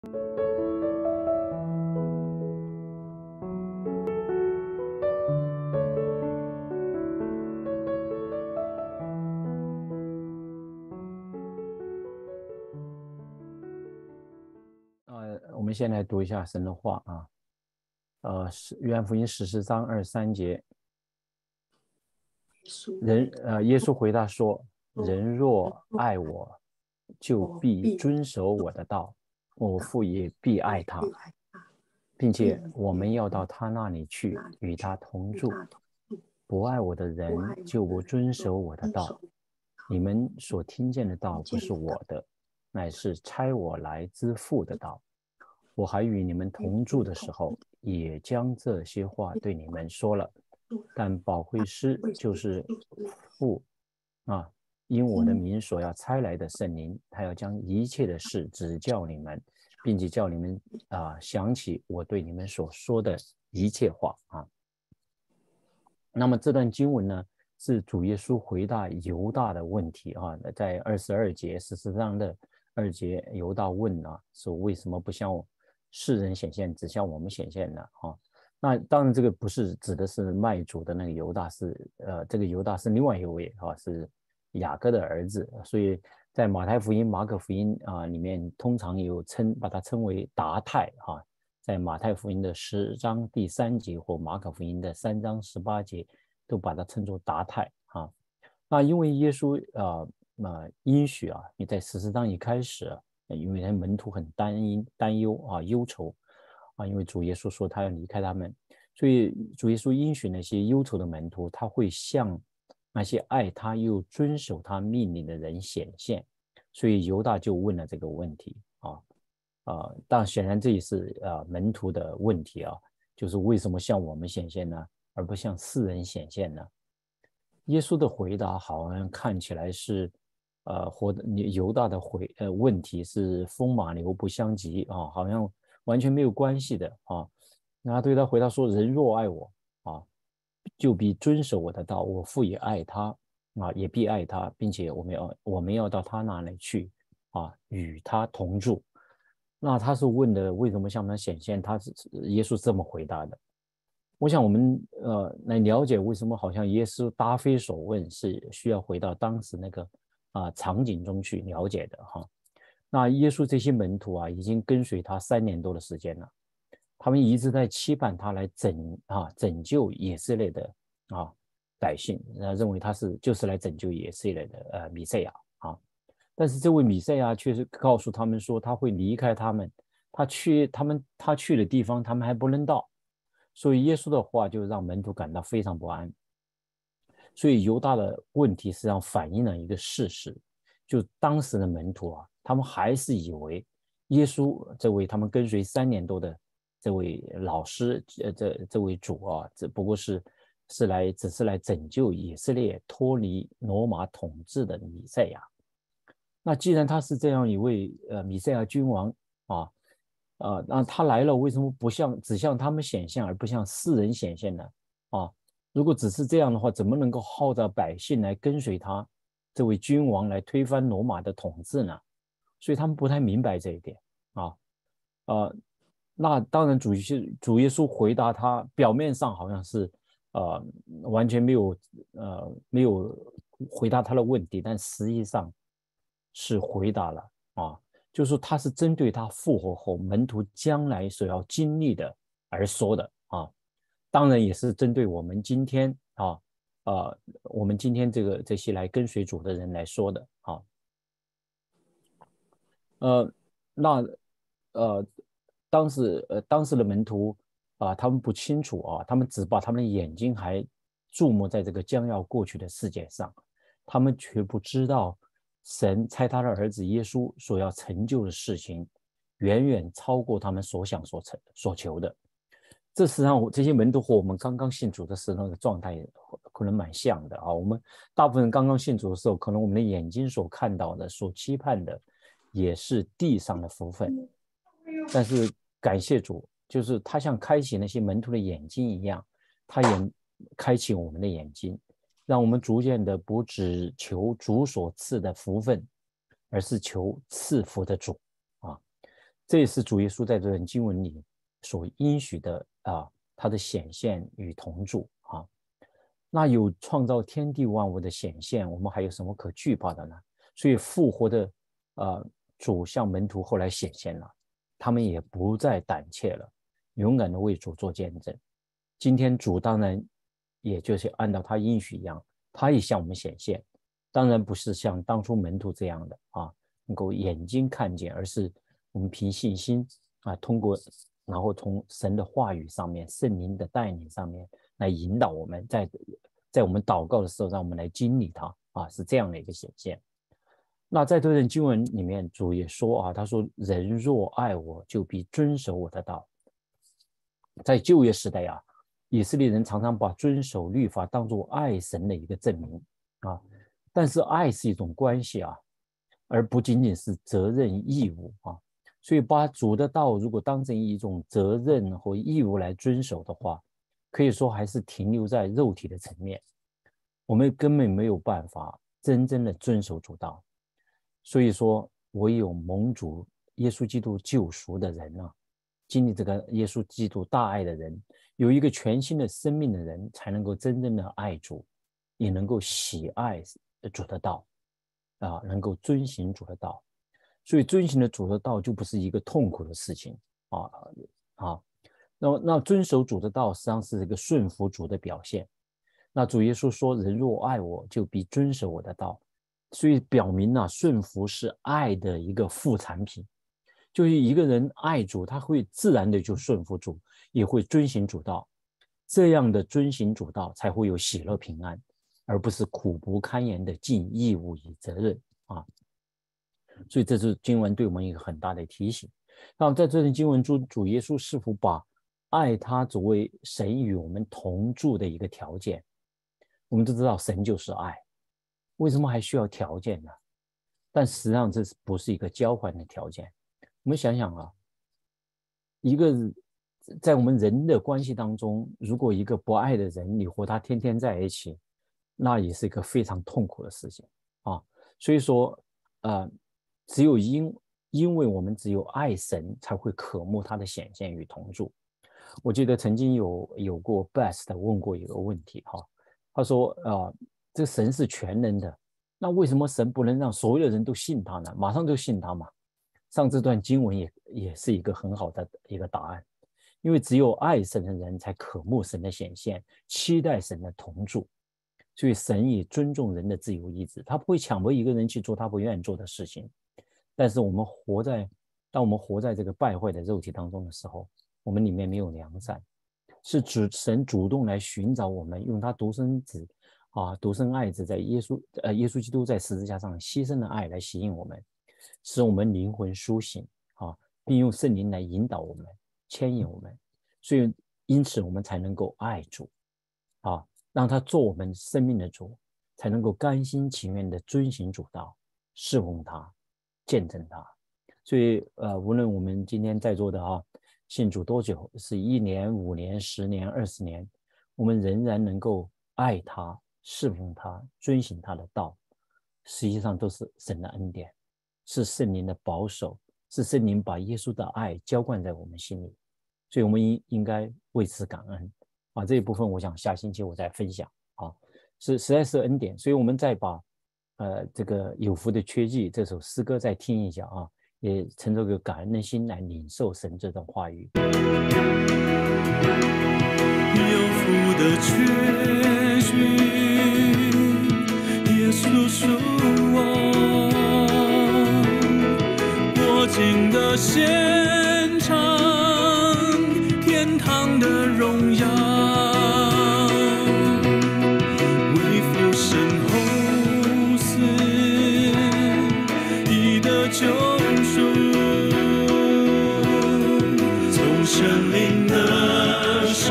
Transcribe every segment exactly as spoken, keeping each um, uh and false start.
呃，我们先来读一下神的话啊，呃，约翰福音十四章二十三节，人呃，耶稣回答说：“人若爱我，就必遵守我的道，我父也必爱他，并且我们要到他那里去，与他同住。不爱我的人，就不遵守我的道。你们所听见的道不是我的，乃是差我来之父的道。我还与你们同住的时候，也将这些话对你们说了。但保惠师就是父啊，因我的名所要差来的圣灵，他要将一切的事指教你们，并且叫你们啊想起我对你们所说的一切话啊。那么这段经文呢，是主耶稣回答犹大的问题啊，在二十二节，事实上的二节，犹大问啊，说为什么不向世人显现，只向我们显现呢？啊，那当然这个不是指的是卖主的那个犹大，是呃这个犹大是另外一位啊，是雅各的儿子，所以在马太福音、马可福音啊里面，通常有称把它称为达太哈、啊，在马太福音的十章第三节或马可福音的三章十八节，都把它称作达太啊。那因为耶稣啊呃应许啊，你在十四章一开始、啊，因为他门徒很担担忧啊忧愁啊，因为主耶稣说他要离开他们，所以主耶稣应许那些忧愁的门徒，他会向那些爱他又遵守他命令的人显现。所以犹大就问了这个问题啊。啊，但显然这也是啊门徒的问题啊，就是为什么向我们显现呢，而不向世人显现呢？耶稣的回答好像看起来是，呃，或者犹大的回呃问题是风马牛不相及啊，好像完全没有关系的啊。那他对他回答说：“人若爱我啊，就必遵守我的道，我父也爱他啊，也必爱他，并且我们要我们要到他那里去啊，与他同住。”那他是问的为什么向他显现，他是耶稣是这么回答的。我想我们呃来了解为什么好像耶稣答非所问，是需要回到当时那个啊、呃、场景中去了解的哈。那耶稣这些门徒啊，已经跟随他三年多的时间了，他们一直在期盼他来拯啊拯救以色列的啊百姓，呃认为他是就是来拯救以色列的呃弥赛亚啊。但是这位弥赛亚却是告诉他们说他会离开他们，他去他们他去的地方他们还不能到。所以耶稣的话就让门徒感到非常不安。所以犹大的问题实际上反映了一个事实，就当时的门徒啊，他们还是以为耶稣这位他们跟随三年多的这位老师，呃，这这位主啊，只不过是是来只是来拯救以色列脱离罗马统治的弥赛亚。那既然他是这样一位呃弥赛亚君王啊，啊，那他来了，为什么不向只向他们显现，而不向世人显现呢？啊，如果只是这样的话，怎么能够号召百姓来跟随他这位君王来推翻罗马的统治呢？所以他们不太明白这一点啊。呃，那当然主耶稣主耶稣回答他，表面上好像是呃完全没有呃没有回答他的问题，但实际上是回答了啊。就是说他是针对他复活后门徒将来所要经历的而说的啊，当然也是针对我们今天啊呃我们今天这个这些来跟随主的人来说的啊。呃，那呃当时呃当时的门徒啊、他们不清楚啊，他们只把他们的眼睛还注目在这个将要过去的世界上，他们却不知道神差他的儿子耶稣所要成就的事情，远远超过他们所想所成所求的。这实际上这些门徒和我们刚刚信主的时候的状态可能蛮像的啊。我们大部分人刚刚信主的时候，可能我们的眼睛所看到的、所期盼的，也是地上的福分。但是感谢主，就是他像开启那些门徒的眼睛一样，他也开启我们的眼睛，让我们逐渐的不只求主所赐的福分，而是求赐福的主啊。 这也是主耶稣在这段经文里所应许的啊，他的显现与同住啊。那有创造天地万物的显现，我们还有什么可惧怕的呢？所以复活的呃主向门徒后来显现了，他们也不再胆怯了，勇敢的为主做见证。今天主当然也就是按照他应许一样，他也向我们显现，当然不是像当初门徒这样的啊，能够眼睛看见，而是我们凭信心啊，通过然后从神的话语上面、圣灵的带领上面来引导我们，在在我们祷告的时候，让我们来经历它啊，是这样的一个显现。那在这段经文里面，主也说啊，他说：“人若爱我，就必遵守我的道。”在旧约时代啊，以色列人常常把遵守律法当作爱神的一个证明啊，但是爱是一种关系啊，而不仅仅是责任义务啊。所以把主的道如果当成一种责任或义务来遵守的话，可以说还是停留在肉体的层面，我们根本没有办法真正的遵守主道。所以说，唯有蒙主耶稣基督救赎的人啊，经历这个耶稣基督大爱的人，有一个全新的生命的人，才能够真正的爱主，也能够喜爱主的道啊，能够遵行主的道。所以遵行的主的道就不是一个痛苦的事情啊啊。那那遵守主的道实际上是一个顺服主的表现。那主耶稣说：“人若爱我，就必遵守我的道。”所以表明啊，顺服是爱的一个副产品。就是一个人爱主，他会自然的就顺服主，也会遵行主道。这样的遵行主道，才会有喜乐平安，而不是苦不堪言的尽义务与责任啊。所以这是经文对我们一个很大的提醒。那在这段经文中，主耶稣是否把爱他作为神与我们同住的一个条件？我们都知道神就是爱，为什么还需要条件呢？但实际上这不是一个交换的条件。我们想想啊，一个在我们人的关系当中，如果一个不爱的人，你和他天天在一起，那也是一个非常痛苦的事情啊。所以说，呃，只有因因为我们只有爱神，才会渴慕他的显现与同住。我记得曾经有有过 Best 问过一个问题哈，他说呃，这个神是全能的，那为什么神不能让所有人都信他呢？马上就信他嘛。上这段经文也也是一个很好的一个答案，因为只有爱神的人才渴慕神的显现，期待神的同住。所以神也尊重人的自由意志，他不会强迫一个人去做他不愿意做的事情。但是我们活在，当我们活在这个败坏的肉体当中的时候，我们里面没有良善，是主神主动来寻找我们，用他独生子啊，独生爱子在耶稣呃耶稣基督在十字架上牺牲的爱来吸引我们，使我们灵魂苏醒啊，并用圣灵来引导我们，牵引我们。所以因此我们才能够爱主啊，让他做我们生命的主，才能够甘心情愿的遵行主道，侍奉他，见证他。所以呃，无论我们今天在座的啊，信主多久，是一年、五年、十年、二十年，我们仍然能够爱他、侍奉他、遵行他的道，实际上都是神的恩典，是圣灵的保守，是圣灵把耶稣的爱浇灌在我们心里，所以我们应应该为此感恩啊。这一部分我想下星期我再分享啊，是实在是恩典。所以我们再把呃这个有福的缺迹这首诗歌再听一下啊，也乘着个感恩的心来领受神这段话语。 有福的缺据，耶稣属我，过尽的现场，天堂的荣耀，为父神后死，义的救赎，从神灵的神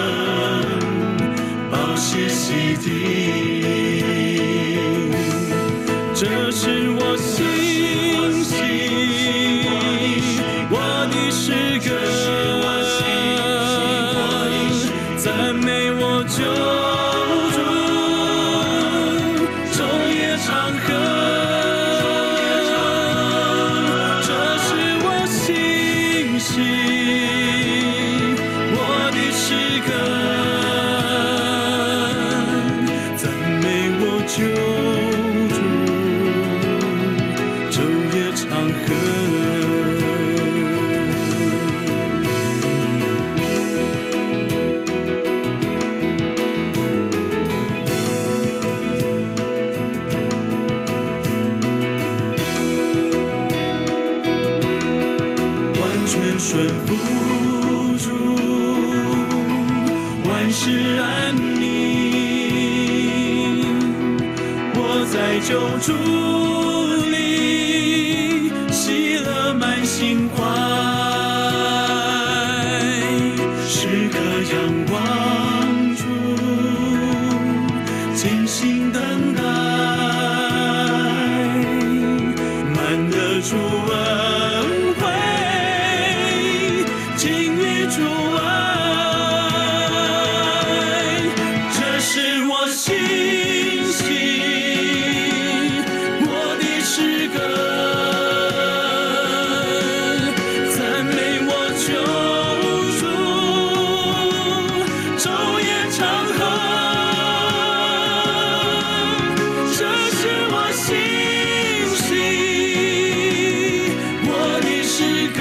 宝血洗涤，这是我信息，我的诗歌，赞美我救主，昼夜长歌，这是我心全顺服主，万事安宁。我在救主里，喜乐满心怀，时刻仰望主，静心等待，满得主恩惠，经历主爱，这是我心心我的诗歌，赞美我救主，昼夜长恒，这是我心心我的诗歌，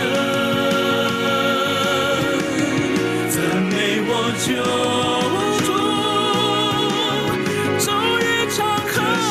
赞美我救主，昼夜长恒。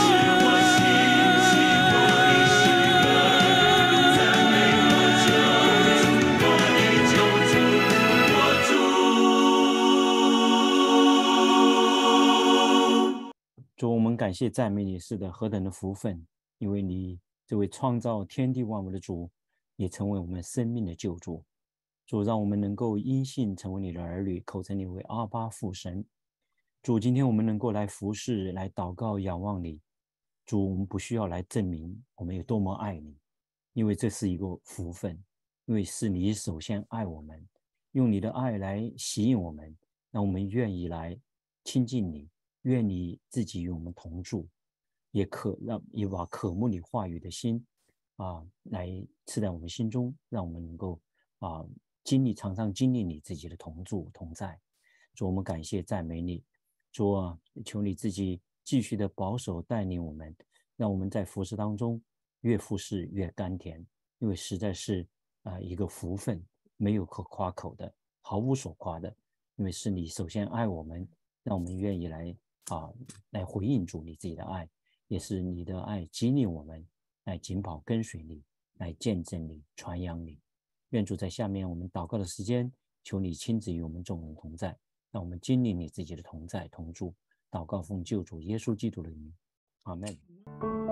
主，我们感谢赞美你，是的，何等的福分！因为你这位创造天地万物的主，也成为我们生命的救主。主，让我们能够因信成为你的儿女，口称你为阿爸父神。主，今天我们能够来服侍、来祷告、仰望你。主，我们不需要来证明我们有多么爱你，因为这是一个福分，因为是你首先爱我们，用你的爱来吸引我们，让我们愿意来亲近你，愿你自己与我们同住，也可让也把渴慕你话语的心啊来赐在我们心中，让我们能够啊经历常常经历你自己的同住同在。主，我们感谢赞美你。主啊，求你自己继续的保守带领我们，让我们在服事当中越服事越甘甜，因为实在是啊、呃、一个福分，没有可夸口的，毫无所夸的，因为是你首先爱我们，让我们愿意来啊来回应主你自己的爱，也是你的爱激励我们来紧跑跟随你，来见证你，传扬你。愿主在下面我们祷告的时间，求你亲自与我们众人同在，让我们经历你自己的同在同住。祷告奉救主耶稣基督的名，阿们。